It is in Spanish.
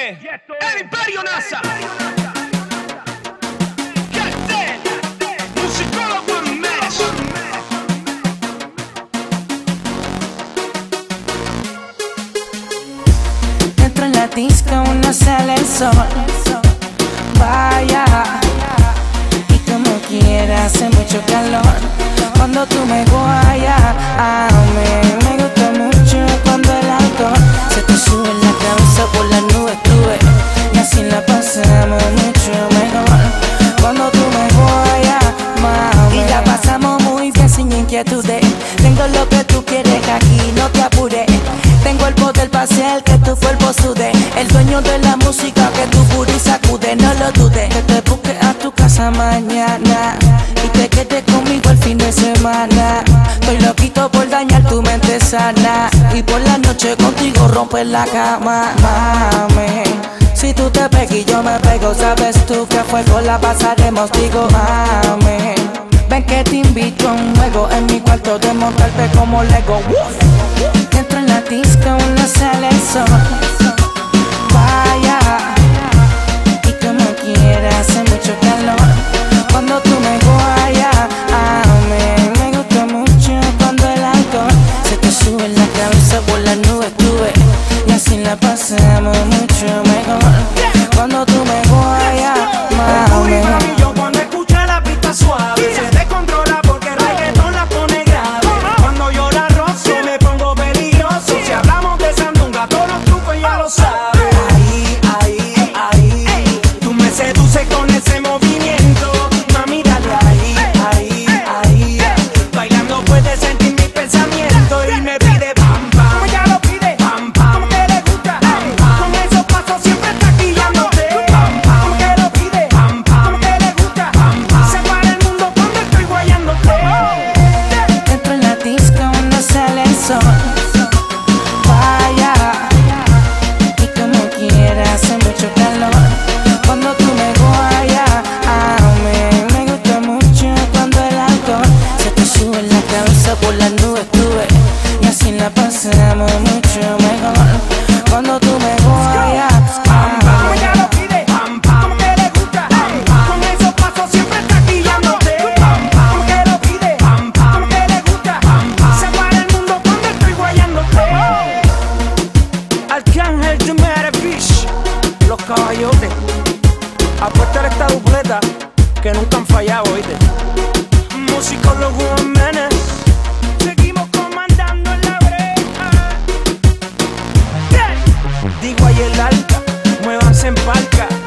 el Imperio NASA. Musicólogo Mes. Dentro en la disco no sale el sol. Vaya, y como quiera hace mucho calor. Cuando tú me guayas, a mí me gusta mucho cuando el alcohol se te sube en la cabeza, por las nubes tuve, y así la pasamos mucho mejor. Cuando tú me guayas, mami, y la pasamos muy bien sin inquietudes. Tengo lo que tú quieres aquí, no te apures. Tengo el poder para hacer que tu cuerpo sude. El dueño de la música que tu booty sacude, no lo dudes. Que te busque a tu casa mañana y te quedes conmigo el fin de semana. Estoy loquito por dañar tu mente sana y por la noche contigo romper la cama. Mami, si tú te pegas y yo me pego, sabes tú que a fuego la pasaremos, digo mami. Ven que te invito a un juego en mi cuarto de montarte como Lego. Entro en la disco, no sale el sol. Vaya, y como quiera hace mucho calor. Cuando tú me guayas, a mí me gusta mucho cuando el alcohol se te sube en la cabeza, por las nubes tuve, y así la pasamos mucho mejor. Cuando tú me guayas, mami. Yo cuando escucha la pista suave se descontrola porque el reggaetón la pone grave. Cuando yo la rozo me pongo peligroso. Si hablamos de sandunga, todos los trucos ya lo sabes. Ahí, tú me seduces con ese movimiento. Mami, dale ahí. Bailando puedes sentir mi pensamiento y me pide pam pam. Como ella lo pide, pam pam. Como que le gusta, pam pam. Con esos pasos siempre está quillándote, pam pam. Como que lo pide, pam pam. Como que le gusta, pam pam. Se para el mundo cuando estoy guayándote. Dentro en la disco no sale el sol. Vaya, y como quiera hace mucho calor. Cuando tú me guayas, a mí me gusta mucho cuando el alcohol se te sube en la cabeza, por las nubes tuve, y así la pasamos mucho mejor. Cuando tú me guayas, Pam pam. Como ella lo pide, pam pam. Como que le gusta, pam pam. Con esos pasos siempre está quillándote, pam pam. Como que lo pide, pam pam. Como que le gusta, pam pam. Se para el mundo cuando estoy guayándote. Arcángel de Beach, los caballotes. Apuesta esta dupleta que nunca han fallado, oíste. Musicólogo Menes. Seguimos comandando en la brecha. Digo ahí el arca, muévanse en palca.